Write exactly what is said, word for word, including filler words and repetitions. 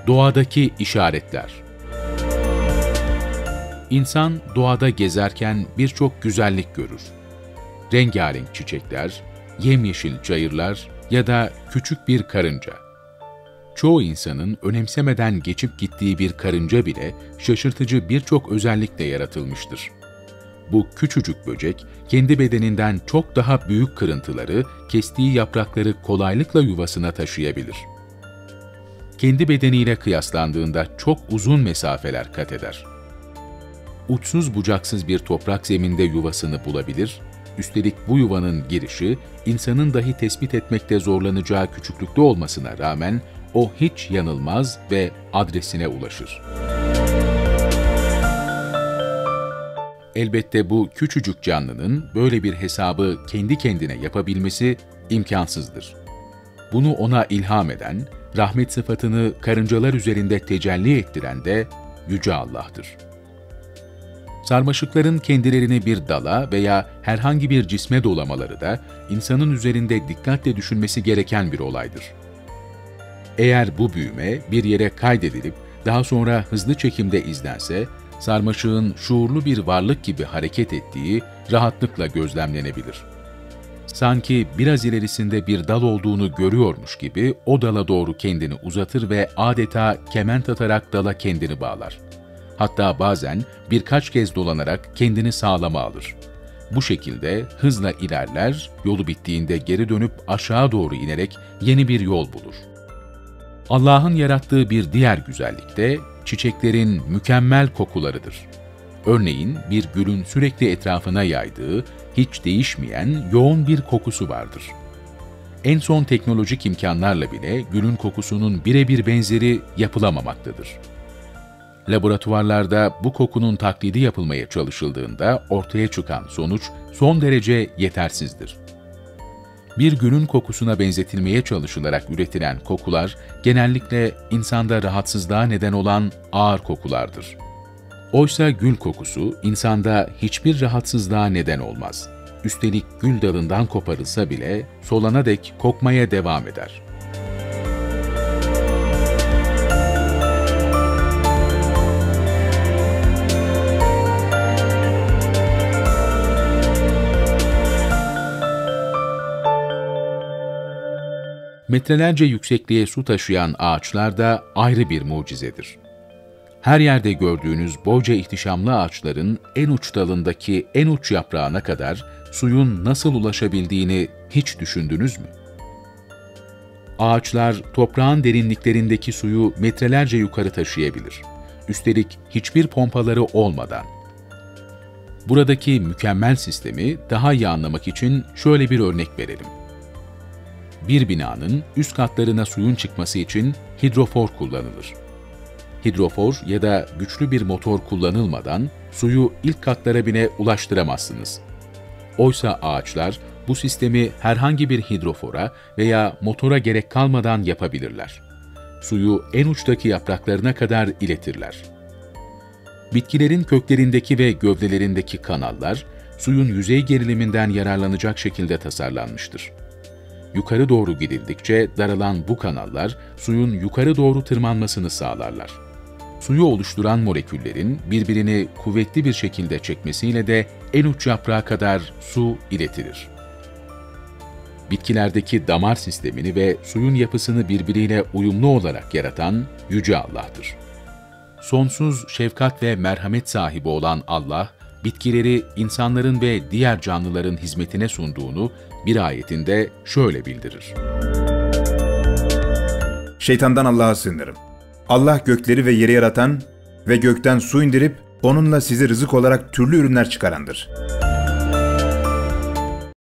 Doğadaki işaretler. İnsan doğada gezerken birçok güzellik görür. Rengarenk çiçekler, yemyeşil çayırlar ya da küçük bir karınca. Çoğu insanın önemsemeden geçip gittiği bir karınca bile şaşırtıcı birçok özellikle yaratılmıştır. Bu küçücük böcek, kendi bedeninden çok daha büyük kırıntıları, kestiği yaprakları kolaylıkla yuvasına taşıyabilir. Kendi bedeniyle kıyaslandığında çok uzun mesafeler kat eder. Uçsuz bucaksız bir toprak zeminde yuvasını bulabilir, üstelik bu yuvanın girişi, insanın dahi tespit etmekte zorlanacağı küçüklükte olmasına rağmen, o hiç yanılmaz ve adresine ulaşır. Elbette bu küçücük canlının böyle bir hesabı kendi kendine yapabilmesi imkansızdır. Bunu ona ilham eden, rahmet sıfatını karıncalar üzerinde tecelli ettiren de Yüce Allah'tır. Sarmaşıkların kendilerini bir dala veya herhangi bir cisme dolamaları da insanın üzerinde dikkatle düşünmesi gereken bir olaydır. Eğer bu büyüme bir yere kaydedilip daha sonra hızlı çekimde izlense, sarmaşığın şuurlu bir varlık gibi hareket ettiği rahatlıkla gözlemlenebilir. Sanki biraz ilerisinde bir dal olduğunu görüyormuş gibi o dala doğru kendini uzatır ve adeta kement atarak dala kendini bağlar. Hatta bazen birkaç kez dolanarak kendini sağlama alır. Bu şekilde hızla ilerler, yolu bittiğinde geri dönüp aşağı doğru inerek yeni bir yol bulur. Allah'ın yarattığı bir diğer güzellik de çiçeklerin mükemmel kokularıdır. Örneğin bir gülün sürekli etrafına yaydığı, hiç değişmeyen yoğun bir kokusu vardır. En son teknolojik imkanlarla bile gülün kokusunun birebir benzeri yapılamamaktadır. Laboratuvarlarda bu kokunun taklidi yapılmaya çalışıldığında ortaya çıkan sonuç son derece yetersizdir. Bir gülün kokusuna benzetilmeye çalışılarak üretilen kokular genellikle insanda rahatsızlığa neden olan ağır kokulardır. Oysa gül kokusu insanda hiçbir rahatsızlığa neden olmaz. Üstelik gül dalından koparılsa bile solana dek kokmaya devam eder. Metrelerce yüksekliğe su taşıyan ağaçlar da ayrı bir mucizedir. Her yerde gördüğünüz boyca ihtişamlı ağaçların en uç dalındaki en uç yaprağına kadar suyun nasıl ulaşabildiğini hiç düşündünüz mü? Ağaçlar toprağın derinliklerindeki suyu metrelerce yukarı taşıyabilir. Üstelik hiçbir pompaları olmadan. Buradaki mükemmel sistemi daha iyi anlamak için şöyle bir örnek verelim. Bir binanın üst katlarına suyun çıkması için hidrofor kullanılır. Hidrofor ya da güçlü bir motor kullanılmadan suyu ilk katlara bile ulaştıramazsınız. Oysa ağaçlar bu sistemi herhangi bir hidrofora veya motora gerek kalmadan yapabilirler. Suyu en uçtaki yapraklarına kadar iletirler. Bitkilerin köklerindeki ve gövdelerindeki kanallar, suyun yüzey geriliminden yararlanacak şekilde tasarlanmıştır. Yukarı doğru gidildikçe daralan bu kanallar, suyun yukarı doğru tırmanmasını sağlarlar. Suyu oluşturan moleküllerin birbirini kuvvetli bir şekilde çekmesiyle de en uç yaprağa kadar su iletilir. Bitkilerdeki damar sistemini ve suyun yapısını birbiriyle uyumlu olarak yaratan Yüce Allah'tır. Sonsuz şefkat ve merhamet sahibi olan Allah, bitkileri insanların ve diğer canlıların hizmetine sunduğunu bir ayetinde şöyle bildirir. Şeytandan Allah'a sığınırım. Allah gökleri ve yeri yaratan ve gökten su indirip onunla size rızık olarak türlü ürünler çıkarandır.